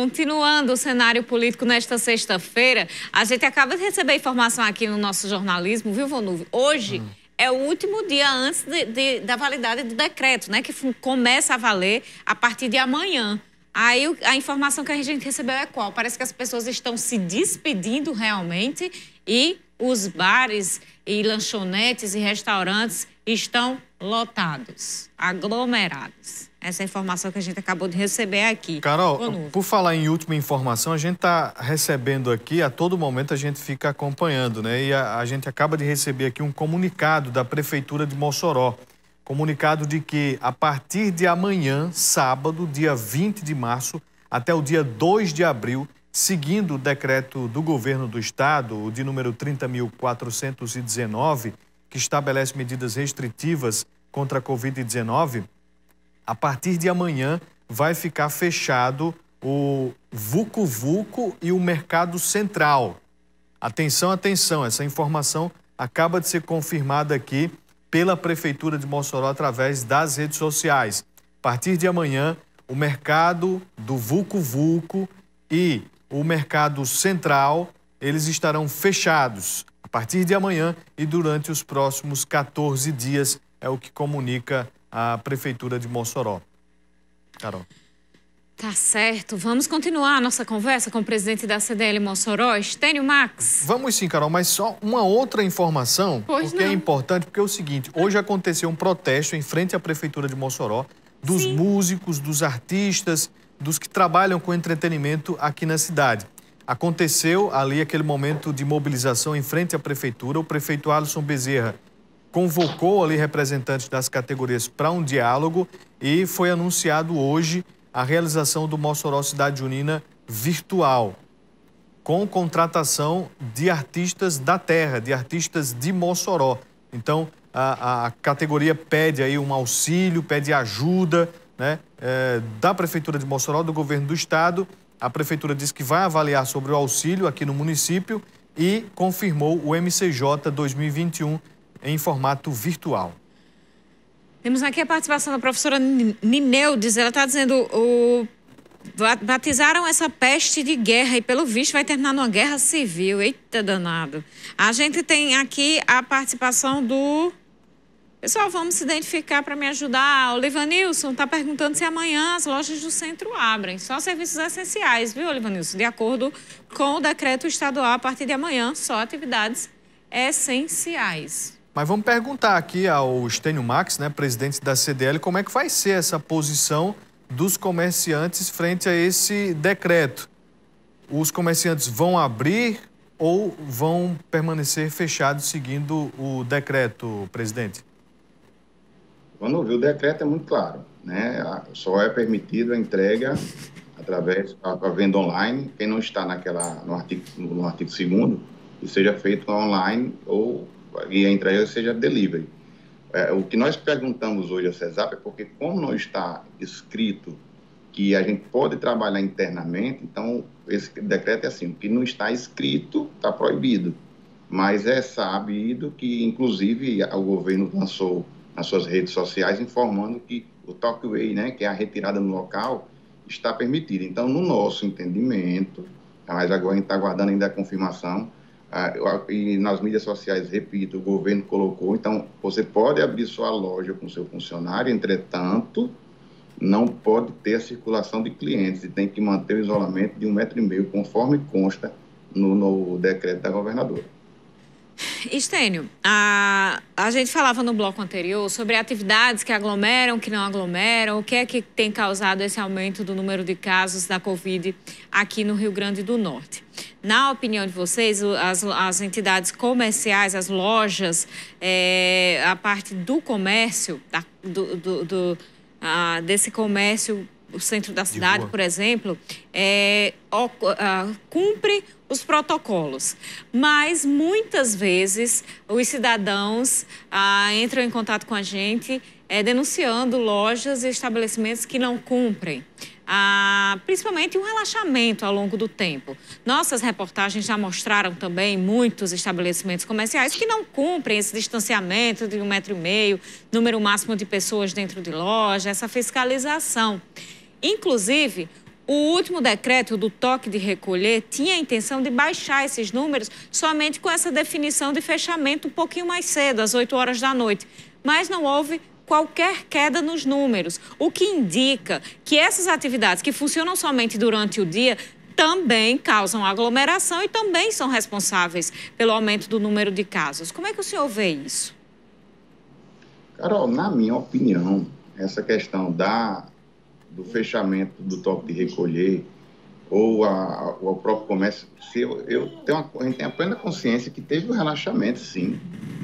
Continuando o cenário político nesta sexta-feira, a gente acaba de receber informação aqui no nosso jornalismo, viu, Vonúvio? Hoje é o último dia antes da validade do decreto, né? Que começa a valer a partir de amanhã. Aí a informação que a gente recebeu é qual? Parece que as pessoas estão se despedindo realmente e os bares e lanchonetes e restaurantes estão lotados, aglomerados. Essa é a informação que a gente acabou de receber aqui. Carol, por falar em última informação, a gente está recebendo aqui, a todo momento a gente fica acompanhando, né? E a gente acaba de receber aqui um comunicado da Prefeitura de Mossoró. Comunicado de que a partir de amanhã, sábado, dia 20 de março, até o dia 2 de abril, seguindo o decreto do governo do estado, o de número 30.419, que estabelece medidas restritivas contra a Covid-19, a partir de amanhã vai ficar fechado o Vucu Vucu e o Mercado Central. Atenção, atenção, essa informação acaba de ser confirmada aqui pela Prefeitura de Mossoró através das redes sociais. A partir de amanhã, o mercado do Vucu Vucu e o Mercado Central, eles estarão fechados a partir de amanhã e durante os próximos 14 dias, é o que comunica a Prefeitura de Mossoró. Carol. Tá certo. Vamos continuar a nossa conversa com o presidente da CDL Mossoró, Estênio Max. Vamos sim, Carol, mas só uma outra informação, porque é importante, porque é o seguinte, hoje aconteceu um protesto em frente à Prefeitura de Mossoró, dos músicos, dos artistas, dos que trabalham com entretenimento aqui na cidade. Aconteceu ali aquele momento de mobilização em frente à Prefeitura, o prefeito Alisson Bezerra convocou ali representantes das categorias para um diálogo e foi anunciado hoje a realização do Mossoró Cidade Junina virtual, com contratação de artistas da terra, de artistas de Mossoró. Então, a categoria pede aí um auxílio, pede ajuda, né, da Prefeitura de Mossoró, do governo do estado. A Prefeitura disse que vai avaliar sobre o auxílio aqui no município e confirmou o MCJ 2021 em formato virtual. Temos aqui a participação da professora Nineudes. Ela está dizendo, batizaram essa peste de guerra e, pelo visto, vai terminar numa guerra civil. Eita, danado. A gente tem aqui a participação do... Pessoal, vamos se identificar para me ajudar. O Livanilson está perguntando se amanhã as lojas do centro abrem. Só serviços essenciais, viu, Livanilson? De acordo com o decreto estadual, a partir de amanhã, só atividades essenciais. Mas vamos perguntar aqui ao Estênio Max, né, presidente da CDL, como é que vai ser essa posição dos comerciantes frente a esse decreto. Os comerciantes vão abrir ou vão permanecer fechados seguindo o decreto, presidente? Quando o decreto é muito claro, né? Só é permitido a entrega através da venda online, quem não está no artigo 2º, que seja feito online e a entrega seja delivery. O que nós perguntamos hoje a CESAP é porque, como não está escrito que a gente pode trabalhar internamente, então esse decreto é assim, o que não está escrito está proibido, mas é sabido que, inclusive, o governo lançou nas suas redes sociais informando que o talk-away, né, que é a retirada no local, está permitida. Então, no nosso entendimento, mas agora a gente está aguardando ainda a confirmação, e nas mídias sociais, repito, o governo colocou, então você pode abrir sua loja com seu funcionário, entretanto, não pode ter a circulação de clientes e tem que manter o isolamento de 1,5 metro, conforme consta no decreto da governadora. Estênio, a gente falava no bloco anterior sobre atividades que aglomeram, que não aglomeram, o que é que tem causado esse aumento do número de casos da Covid aqui no Rio Grande do Norte. Na opinião de vocês, as entidades comerciais, as lojas, a parte do comércio, desse comércio, o centro da cidade, por exemplo, cumpre os protocolos. Mas, muitas vezes, os cidadãos entram em contato com a gente denunciando lojas e estabelecimentos que não cumprem. Principalmente um relaxamento ao longo do tempo. Nossas reportagens já mostraram também muitos estabelecimentos comerciais que não cumprem esse distanciamento de 1,5 metro, número máximo de pessoas dentro de loja, essa fiscalização. Inclusive, O último decreto do toque de recolher tinha a intenção de baixar esses números somente com essa definição de fechamento um pouquinho mais cedo, às 8 horas da noite. Mas não houve qualquer queda nos números, o que indica que essas atividades que funcionam somente durante o dia também causam aglomeração e também são responsáveis pelo aumento do número de casos. Como é que o senhor vê isso? Carol, na minha opinião, essa questão do fechamento do toque de recolher ou o próprio comércio, a gente tem a plena consciência que teve um relaxamento, sim.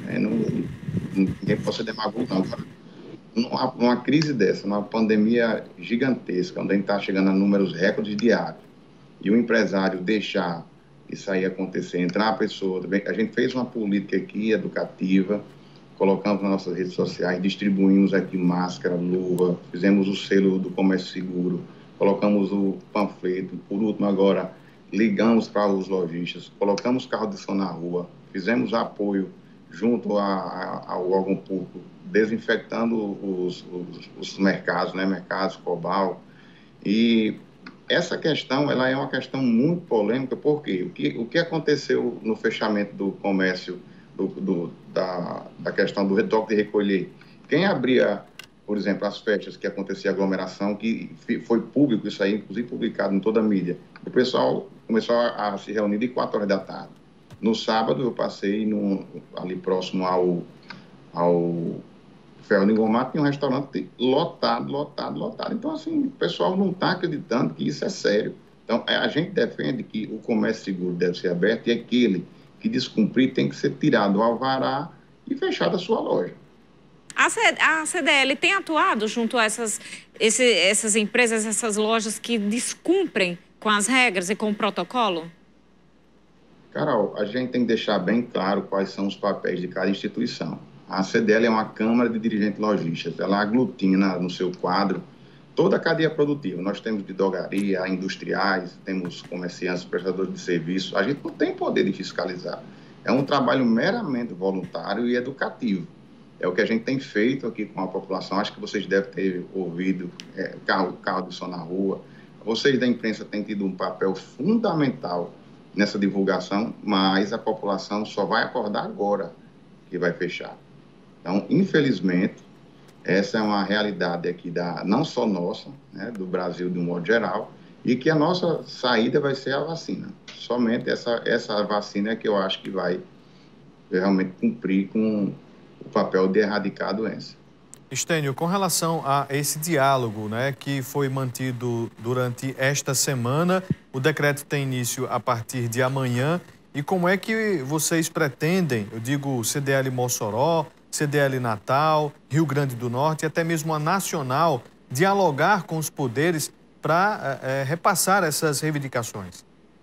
Ninguém pode ser demagogo, não. Numa crise dessa, numa pandemia gigantesca, onde a gente está chegando a números recordes diários, e o empresário deixar isso aí acontecer, entrar a pessoa, a gente fez uma política aqui educativa, colocamos nas nossas redes sociais, distribuímos aqui máscara, luva, fizemos o selo do comércio seguro, colocamos o panfleto, por último agora ligamos para os lojistas, colocamos carro de som na rua, fizemos apoio junto ao órgão público, desinfectando os mercados, né, mercados, Cobal. E essa questão, ela é uma questão muito polêmica, porque o que aconteceu no fechamento do comércio, da questão do retoque de recolher? Quem abria, por exemplo, as festas que acontecia aglomeração, que foi público isso aí, inclusive publicado em toda a mídia, o pessoal começou a se reunir de 4 horas da tarde. No sábado eu passei ali próximo ao Ferro de Engomar, tinha um restaurante lotado. Então, assim, o pessoal não está acreditando que isso é sério. Então, a gente defende que o comércio seguro deve ser aberto e aquele que descumprir tem que ser tirado o alvará e fechado a sua loja. A CDL tem atuado junto a essas empresas, essas lojas que descumprem com as regras e com o protocolo? Carol, a gente tem que deixar bem claro quais são os papéis de cada instituição. A CDL é uma Câmara de Dirigentes Lojistas. Ela aglutina no seu quadro toda a cadeia produtiva. Nós temos de drogaria, industriais, temos comerciantes, prestadores de serviço. A gente não tem poder de fiscalizar. É um trabalho meramente voluntário e educativo. É o que a gente tem feito aqui com a população. Acho que vocês devem ter ouvido carro de som na rua. Vocês da imprensa têm tido um papel fundamental nessa divulgação, mas a população só vai acordar agora que vai fechar. Então, infelizmente, essa é uma realidade aqui não só nossa, né, do Brasil de um modo geral, e que a nossa saída vai ser a vacina. Somente essa vacina é que eu acho que vai realmente cumprir com o papel de erradicar a doença. Estênio, com relação a esse diálogo, né, que foi mantido durante esta semana, o decreto tem início a partir de amanhã. E como é que vocês pretendem, eu digo CDL Mossoró, CDL Natal, Rio Grande do Norte e até mesmo a Nacional, dialogar com os poderes para repassar essas reivindicações?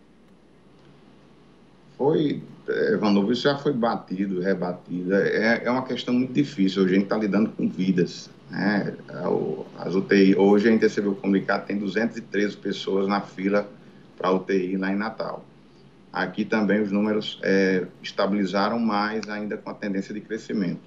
Evandro, isso já foi batido, rebatido. É uma questão muito difícil. Hoje a gente está lidando com vidas, né? As UTI, hoje a gente recebeu o comunicado, tem 213 pessoas na fila para a UTI lá em Natal. Aqui também os números estabilizaram mais ainda com a tendência de crescimento.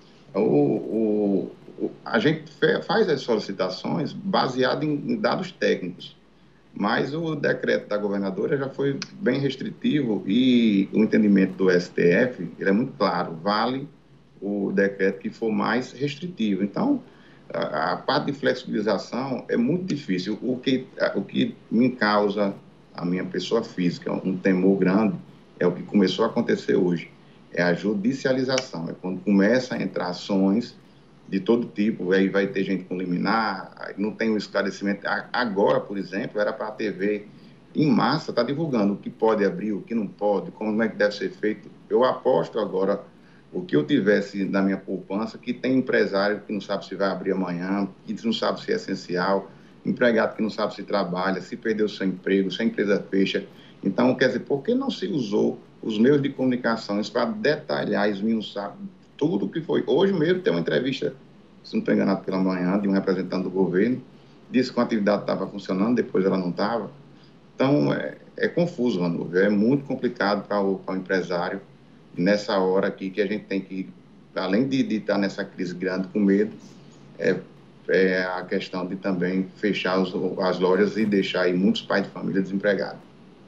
A gente faz as solicitações baseado em dados técnicos, mas o decreto da governadora já foi bem restritivo e o entendimento do STF ele é muito claro, vale o decreto que for mais restritivo. Então, a parte de flexibilização é muito difícil. O que me causa, a minha pessoa física, um temor grande, é o que começou a acontecer hoje, é a judicialização, é quando começa a entrar ações de todo tipo, aí vai ter gente com liminar, não tem um esclarecimento. Agora, por exemplo, era para a TV em massa estar divulgando o que pode abrir, o que não pode, como é que deve ser feito. Eu aposto agora, o que eu tivesse na minha poupança, que tem empresário que não sabe se vai abrir amanhã, que não sabe se é essencial, empregado que não sabe se trabalha, se perdeu seu emprego, se a empresa fecha. Então, quer dizer, por que não se usou os meios de comunicação para detalhar, esmiuçar tudo o que foi? Hoje mesmo tem uma entrevista, se não estou enganado, pela manhã, de um representante do governo, disse que a atividade estava funcionando, depois ela não estava. Então, é confuso, Manu, é muito complicado para o empresário, nessa hora aqui que a gente tem que, além de estar nessa crise grande, com medo, a questão de também fechar as lojas e deixar aí muitos pais de família desempregados.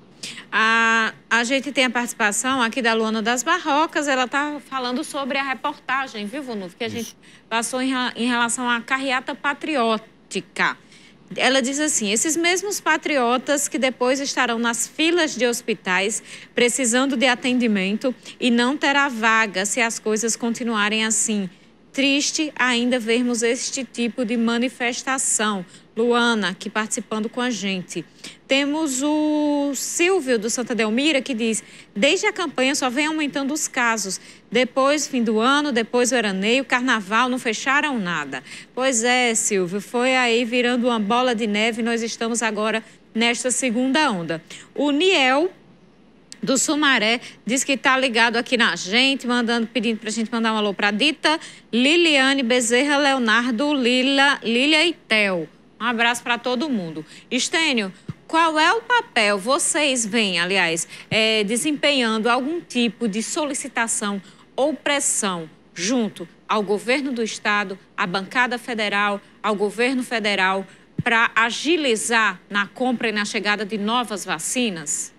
A gente tem a participação aqui da Luana das Barrocas, ela está falando sobre a reportagem, viu, Vonuf, que a gente passou em relação à carreata patriótica. Ela diz assim: esses mesmos patriotas que depois estarão nas filas de hospitais precisando de atendimento e não terá vaga se as coisas continuarem assim. Triste ainda vermos este tipo de manifestação. Luana, aqui participando com a gente. Temos o Silvio, do Santa Delmira, que diz: desde a campanha só vem aumentando os casos. Depois, fim do ano, depois o veraneio, carnaval, não fecharam nada. Pois é, Silvio, foi aí virando uma bola de neve. Nós estamos agora nesta segunda onda. O Niel, do Sumaré, diz que está ligado aqui na gente, pedindo para a gente mandar um alô para Dita, Liliane Bezerra, Leonardo, Lília e Tel. Um abraço para todo mundo. Estênio, qual é o papel vocês veem, aliás, desempenhando algum tipo de solicitação ou pressão junto ao governo do estado, à bancada federal, ao governo federal, para agilizar na compra e na chegada de novas vacinas?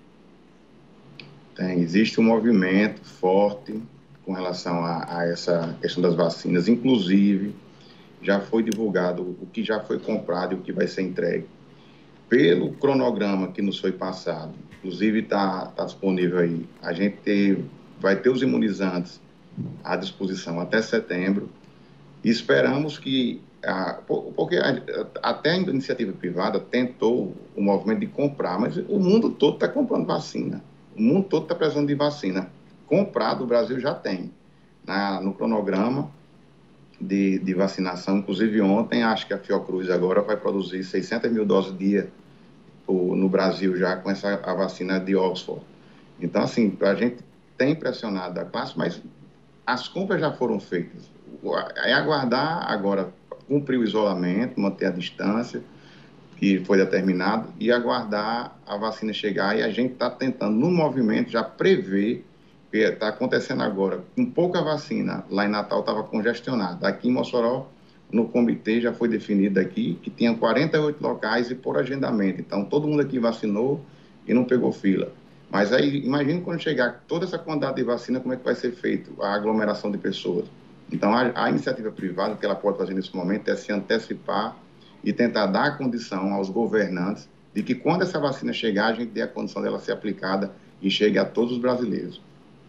Existe um movimento forte com relação a essa questão das vacinas. Inclusive, já foi divulgado o que já foi comprado e o que vai ser entregue. Pelo cronograma que nos foi passado, inclusive está disponível aí, a gente vai ter os imunizantes à disposição até setembro. E esperamos que, porque até a iniciativa privada tentou o movimento de comprar, mas o mundo todo está comprando vacina. O mundo todo está precisando de vacina. Comprado, o Brasil já tem. No cronograma de vacinação, inclusive ontem, acho que a Fiocruz agora vai produzir 600 mil doses dia no Brasil já com a vacina de Oxford. Então, assim, a gente tem pressionado a classe, mas as compras já foram feitas. É aguardar agora cumprir o isolamento, manter a distância que foi determinado e aguardar a vacina chegar. E a gente está tentando, no movimento, já prever, que está acontecendo agora, com pouca vacina, lá em Natal estava congestionado. Aqui em Mossoró, no comitê, já foi definido aqui que tinha 48 locais e por agendamento. Então, todo mundo aqui vacinou e não pegou fila. Mas aí, imagine quando chegar toda essa quantidade de vacina, como é que vai ser feito a aglomeração de pessoas. Então, a iniciativa privada, que ela pode fazer nesse momento, é se antecipar e tentar dar a condição aos governantes de que quando essa vacina chegar, a gente dê a condição dela ser aplicada e chegue a todos os brasileiros.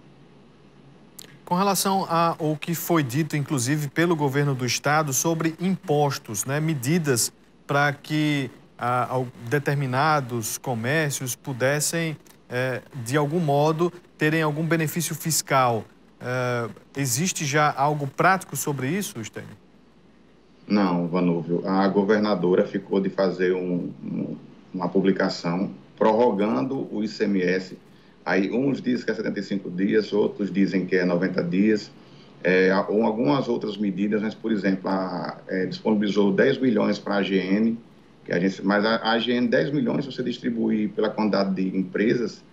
Com relação ao que foi dito, inclusive, pelo governo do estado sobre impostos, né, medidas para que determinados comércios pudessem, de algum modo, terem algum benefício fiscal. Existe já algo prático sobre isso, Stênio? Não, Vanúvio. A governadora ficou de fazer uma publicação prorrogando o ICMS. Aí uns dizem que é 75 dias, outros dizem que é 90 dias, ou algumas outras medidas, mas, por exemplo, disponibilizou 10 milhões para a AGN, mas a AGN, 10 milhões, se você distribuir pela quantidade de empresas,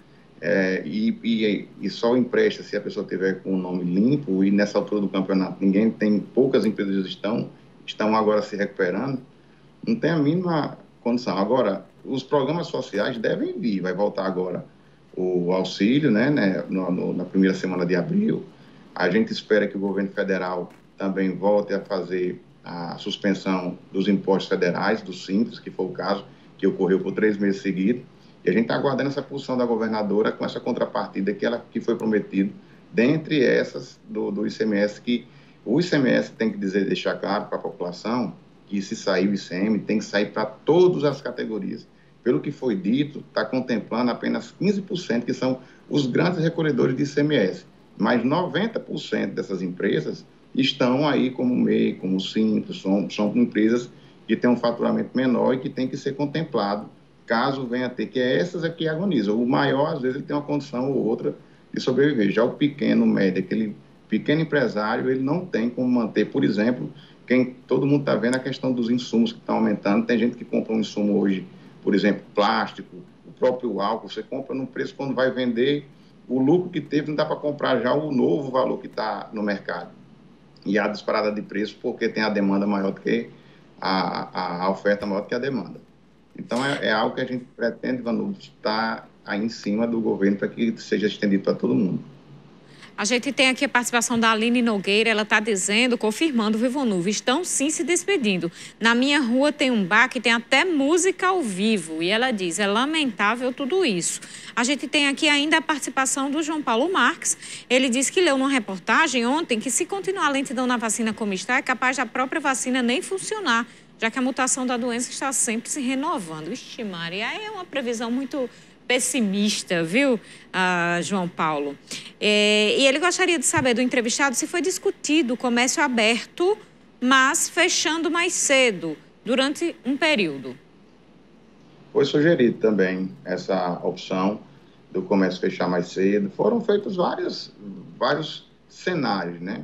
e só empresta se a pessoa tiver com o nome limpo, e nessa altura do campeonato poucas empresas estão agora se recuperando, não tem a mínima condição. Agora, os programas sociais devem vir, vai voltar agora o auxílio, né, na primeira semana de abril. A gente espera que o governo federal também volte a fazer a suspensão dos impostos federais, do Simples, que foi o caso, que ocorreu por 3 meses seguidos. E a gente está aguardando essa posição da governadora com essa contrapartida que foi prometido, dentre essas do ICMS, que o ICMS tem que deixar claro para a população que se sair o ICM, tem que sair para todas as categorias. Pelo que foi dito, está contemplando apenas 15%, que são os grandes recolhedores de ICMS. Mas 90% dessas empresas estão aí como MEI, como Simples, são empresas que têm um faturamento menor e que tem que ser contemplado, caso venha a ter, que essas aqui agonizam. O maior, às vezes, ele tem uma condição ou outra de sobreviver. Já o pequeno, médio, aquele pequeno empresário, ele não tem como manter, por exemplo, todo mundo está vendo a questão dos insumos que estão aumentando. Tem gente que compra um insumo hoje, por exemplo, plástico, o próprio álcool, você compra num preço, quando vai vender, o lucro que teve não dá para comprar já o novo valor que está no mercado. E há disparada de preço porque tem a demanda maior do que a oferta maior que a demanda. Então, é algo que a gente pretende, Vanuv, estar aí em cima do governo para que seja estendido para todo mundo. A gente tem aqui a participação da Aline Nogueira, ela está dizendo, confirmando, viu, Vanuv, estão sim se despedindo. Na minha rua tem um bar que tem até música ao vivo. E ela diz, é lamentável tudo isso. A gente tem aqui ainda a participação do João Paulo Marques. Ele disse que leu numa reportagem ontem que se continuar a lentidão na vacina como está, é capaz da própria vacina nem funcionar, já que a mutação da doença está sempre se renovando. Ixi, Maria, é uma previsão muito pessimista, viu, João Paulo? E ele gostaria de saber do entrevistado se foi discutido o comércio aberto, mas fechando mais cedo, durante um período. Foi sugerido também essa opção do comércio fechar mais cedo. Foram feitos vários cenários, né?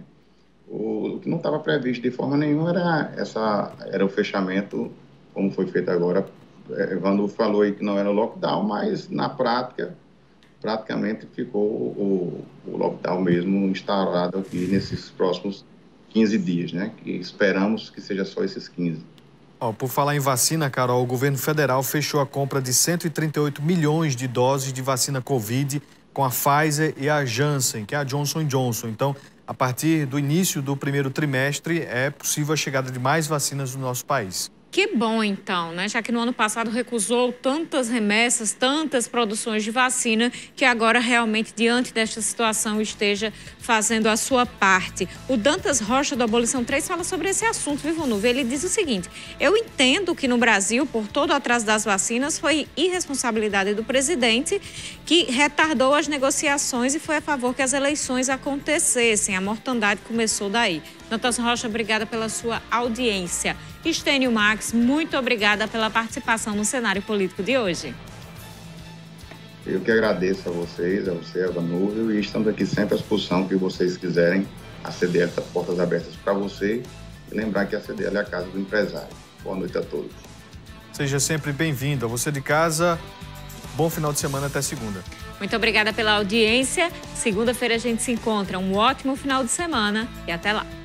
O que não estava previsto de forma nenhuma era o fechamento, como foi feito agora. Evandro falou aí que não era lockdown, mas na prática, praticamente ficou o lockdown mesmo instaurado aqui nesses próximos 15 dias, né? Que esperamos que seja só esses 15. Por falar em vacina, Carol, o governo federal fechou a compra de 138 milhões de doses de vacina Covid com a Pfizer e a Janssen, que é a Johnson & Johnson. Então, a partir do início do primeiro trimestre, é possível a chegada de mais vacinas no nosso país. Que bom, então, né? Já que no ano passado recusou tantas remessas, tantas produções de vacina, que agora realmente, diante desta situação, esteja fazendo a sua parte. O Dantas Rocha, do Abolição 3, fala sobre esse assunto, viu, Vanuv? Ele diz o seguinte, eu entendo que no Brasil, por todo o atraso das vacinas, foi irresponsabilidade do presidente que retardou as negociações e foi a favor que as eleições acontecessem. A mortandade começou daí. Dantas Rocha, obrigada pela sua audiência. Estênio Max, muito obrigada pela participação no cenário político de hoje. Eu que agradeço a vocês, a você, a Vanuv, e estamos aqui sempre à disposição que vocês quiserem. A CDL está portas abertas para você. E lembrar que a CDL é a casa do empresário. Boa noite a todos. Seja sempre bem-vindo. A você de casa, bom final de semana até segunda. Muito obrigada pela audiência. Segunda-feira a gente se encontra. Um ótimo final de semana e até lá.